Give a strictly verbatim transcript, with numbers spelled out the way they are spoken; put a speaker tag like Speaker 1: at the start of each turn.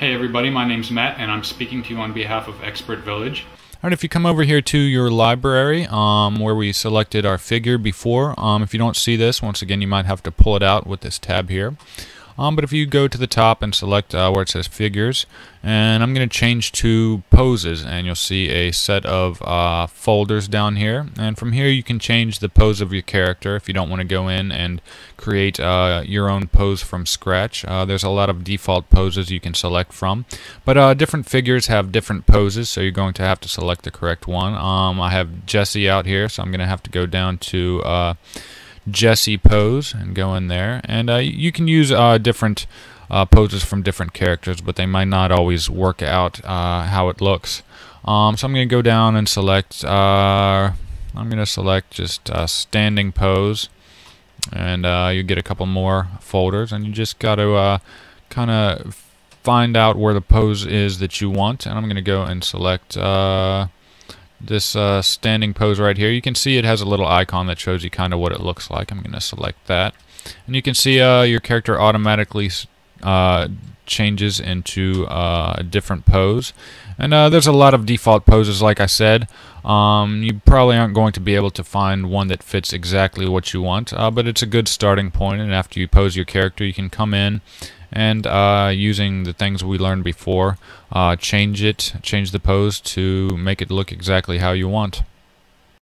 Speaker 1: Hey everybody, my name's Matt and I'm speaking to you on behalf of Expert Village.
Speaker 2: Alright, if you come over here to your library um, where we selected our figure before, um, if you don't see this, once again you might have to pull it out with this tab here. Um, but if you go to the top and select uh, where it says figures, and I'm going to change to poses, and you'll see a set of uh, folders down here, and from here you can change the pose of your character if you don't want to go in and create uh, your own pose from scratch. Uh, there's a lot of default poses you can select from, but uh, different figures have different poses, so you're going to have to select the correct one. Um, I have Jesse out here, so I'm going to have to go down to uh, Jesse pose and go in there, and uh, you can use uh, different uh, poses from different characters, but they might not always work out uh, how it looks. Um, so I'm going to go down and select uh, I'm going to select just uh, standing pose, and uh, you get a couple more folders, and you just got to uh, kind of find out where the pose is that you want. And I'm going to go and select uh, this uh, standing pose right here. You can see it has a little icon that shows you kind of what it looks like. I'm going to select that, and you can see uh, your character automatically uh, changes into uh, a different pose. And uh, there's a lot of default poses, like I said. Um, you probably aren't going to be able to find one that fits exactly what you want, uh, but it's a good starting point. And after you pose your character, you can come in and uh, using the things we learned before, uh, change it, change the pose to make it look exactly how you want.